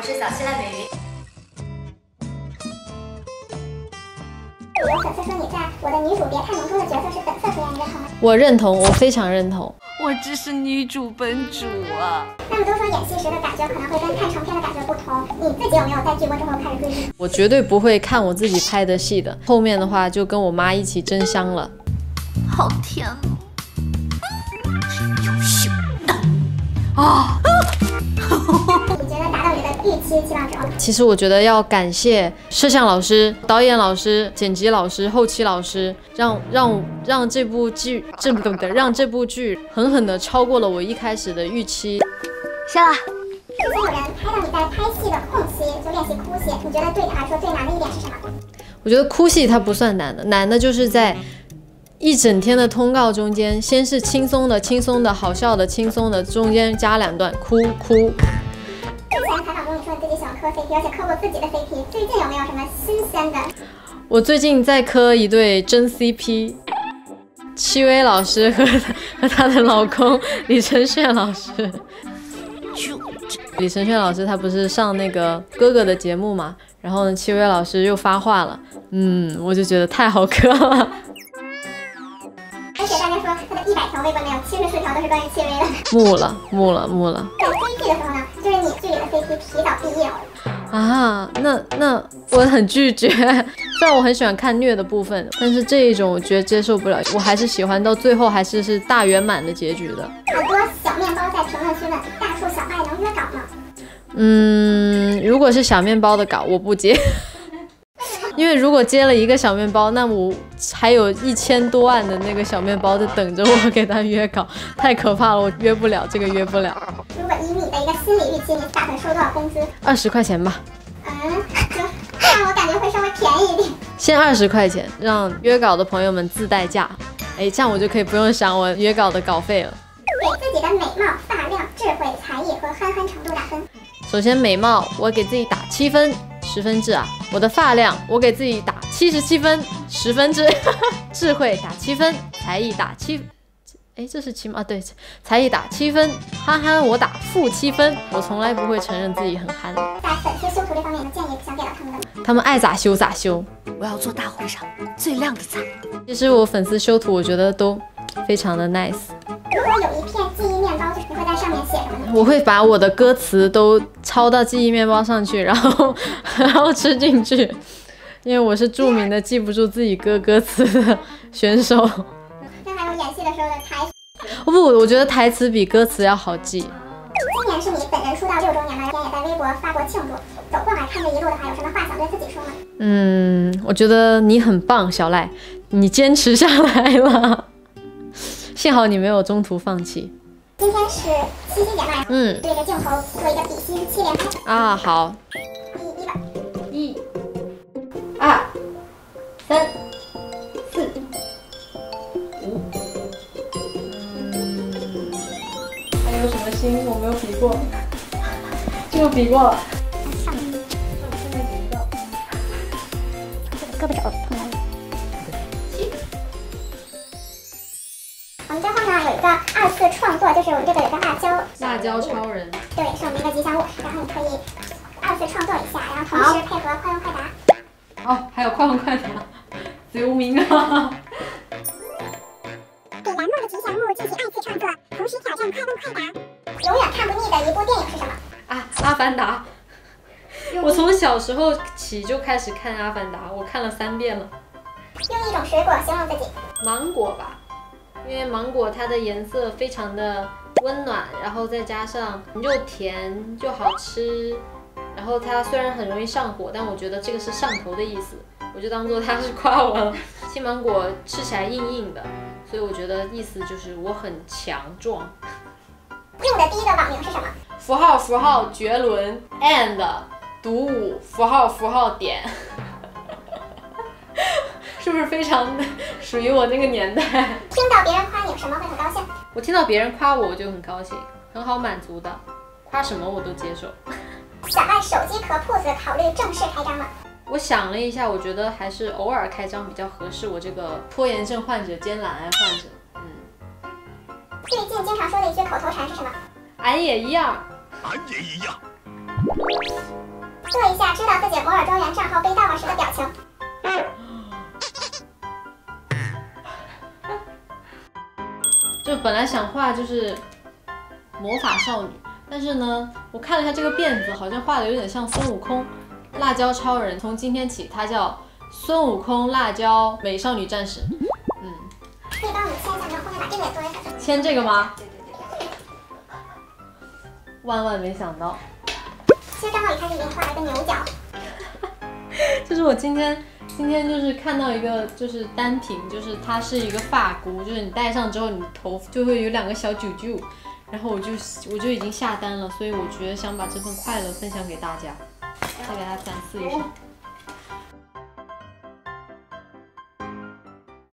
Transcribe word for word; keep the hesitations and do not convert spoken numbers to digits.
是小七赖美云。 有粉丝说你在我的女主别太浓妆的角色是本色出演，你认同吗？ 我认同，我非常认同。 我只是女主本主啊。 那么都说演戏时的感觉可能会跟看成片的感觉不同，你自己有没有在剧播之后开始追剧？ 我绝对不会看我自己拍的戏的，后面的话就跟我妈一起争香了。 好甜哦！优秀的啊！ 你觉得达到你的预期期望值吗？ 其实我觉得要感谢摄像老师、导演老师、剪辑老师、后期老师，让让让这部剧这不对，让这部剧狠狠地超过了我一开始的预期。 下来。 之前有人拍到你在拍戏的空期就练习哭戏，你觉得对你来说最难的一点是什么？ 我觉得哭戏它不算难的，难的就是在一整天的通告中间，先是轻松的、轻松的、好笑的、轻松的，中间加两段哭哭。 之前采访中你说你自己喜欢磕 C P， 而且磕过自己的 C P， 最近有没有什么新鲜的？ 我最近在磕一对真 C P， 戚薇老师和和她的老公李承铉老师。李承铉老师他不是上那个哥哥的节目嘛，然后呢，戚薇老师又发话了，嗯，我就觉得太好磕了。 而且大家说他的一百条微博里有七十四条都是关于戚薇的。 木了，木了，木了。 在追剧的时候呢，就是你剧里的 C P 提早毕业了。 啊，那那我很拒绝。虽然我很喜欢看虐的部分，但是这一种我觉得接受不了，我还是喜欢到最后还是是大圆满的结局的。 很多小面包在评论区问大树小麦能约稿吗？ 嗯，如果是小面包的稿，我不接。因为如果接了一个小面包，那我还有一千多万的那个小面包在等着我给他约稿，太可怕了，我约不了，这个约不了。 如果以你的一个心理预期，你打算收多少工资？ 二十块钱吧。 嗯，就让我感觉会稍微便宜一点。 先二十块钱，让约稿的朋友们自带价。哎，这样我就可以不用想我约稿的稿费了。 给自己的美貌、发量、智慧、才艺和憨憨程度打分。 首先美貌，我给自己打七分。十分制啊，我的发量我给自己打七十七分，十分制。智慧打七分，才艺打七，哎，这是七吗？啊，对，才艺打七分，憨憨我打负七分。我从来不会承认自己很憨。 在粉丝修图这方面的建议，想给到他们的吗？ 他们爱咋修咋修。 我要做大会上最亮的仔。 其实我粉丝修图，我觉得都非常的 nice。 如果有一片记忆面包，你会在上面写什么呢？ 我会把我的歌词都抄到记忆面包上去，然后然后吃进去，因为我是著名的记不住自己歌歌词的选手。 那还有演戏的时候的台词？ 不，我觉得台词比歌词要好记。 今年是你本人出道六周年了，也在微博发过庆祝。走过来看这一路的话，有什么话想对自己说吗？ 嗯，我觉得你很棒，小赖，你坚持下来了。幸好你没有中途放弃。 今天是七夕节嘛， 嗯， 对着镜头做一个比心七连拍啊，好， 一一吧， 一、二、三、四、五。嗯，还有什么心我没有比过？这个比过了。 上面现在比不到。 胳膊肘碰到了。我们最后呢有一个二次创作，就是我们这个有个辣椒， 辣椒超人， 对，是我们一个吉祥物，然后你可以二次创作一下，然后同时配合快问快答。 哦，还有快问快答，救命啊！ 给栏目的吉祥物进行二次创作，同时挑战快问快答。永远看不腻的一部电影是什么？ 啊，阿凡达。我从小时候起就开始看阿凡达，我看了三遍了。 用一种水果形容自己。 芒果吧。因为芒果它的颜色非常的温暖，然后再加上又甜又好吃，然后它虽然很容易上火，但我觉得这个是上头的意思，我就当做它是夸我了。青芒果吃起来硬硬的，所以我觉得意思就是我很强壮。 用的第一个网名是什么？ 符号符号绝伦 and 独舞符号符号点。是不是非常属于我那个年代？ 听到别人夸你什么会很高兴？ 我听到别人夸我，我就很高兴，很好满足的，夸什么我都接受。 小赖手机壳铺子考虑正式开张吗？ 我想了一下，我觉得还是偶尔开张比较合适我这个拖延症患者兼懒癌患者。嗯。 最近经常说的一句口头禅是什么？ 俺也一样。 俺也一样。 做一下知道自己摩尔庄园账号被盗了时的表情。 就本来想画就是魔法少女，但是呢，我看了一下这个辫子，好像画的有点像孙悟空。辣椒超人从今天起，他叫孙悟空辣椒美少女战士。嗯， 可以帮我们签一下，然后后面把这个也作为粉丝。 签这个吗？ 对对对对。 万万没想到， 其实账号里开始给你画了一个牛角。 就是我今天今天就是看到一个就是单品，就是它是一个发箍，就是你戴上之后，你头就会有两个小揪揪，然后我就我就已经下单了，所以我觉得想把这份快乐分享给大家，再给大家展示一下。